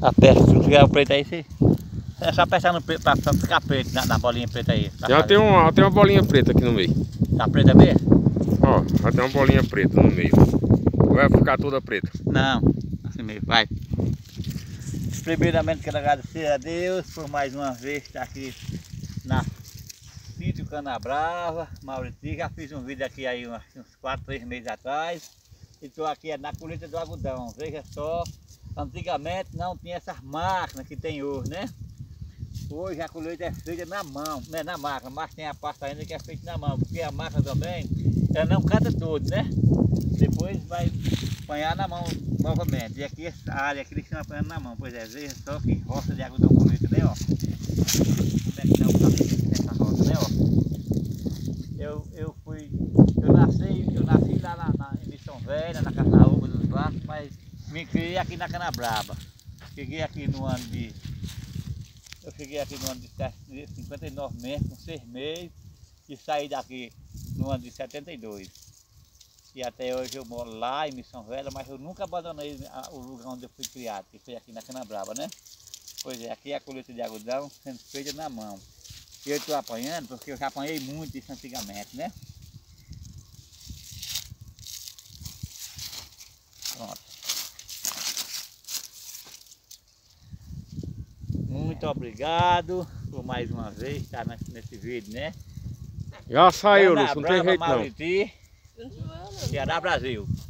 Aperta, se tiver o preto aí, você... É só apertar no preto pra ficar preto na bolinha preta aí. Já tem uma bolinha preta aqui no meio. Tá preta mesmo? Ó, já tem uma bolinha preta no meio. Vai ficar toda preta? Não, assim mesmo, vai. Primeiramente quero agradecer a Deus por mais uma vez estar aqui na Sítio Canabrava, Mauriti. Já fiz um vídeo aqui aí uns 4, 3 meses atrás. E estou aqui na colheita do algodão. Veja só, antigamente não tinha essas máquinas que tem hoje, né? Hoje a colheita é feita na mão, não é na máquina, mas tem a parte ainda que é feita na mão, porque a máquina também, ela não cata todo, né? Depois vai apanhar na mão novamente. E aqui essa área aqui eles estão apanhando na mão, pois é, veja só que roça de algodão colheita, né, ó? Como é que está o caminho dessa roça, né, ó? Eu nasci lá em Missão Velha, na Carnaúba dos Vascos, mas me criei aqui na Canabrava. Cheguei aqui no ano de... Eu cheguei aqui no ano de 59 meses, com 6 meses, e saí daqui no ano de 72. E até hoje eu moro lá em Missão Velha, mas eu nunca abandonei o lugar onde eu fui criado, que foi aqui na Canabrava, né? Pois é, aqui é a colheita de algodão sendo feita na mão. E eu estou apanhando porque eu já apanhei muito isso antigamente, né? Pronto. Muito obrigado por mais uma vez estar nesse vídeo, né? Já saiu, Lúcio, não tem jeito não. Mauriti, Ceará, Brasil.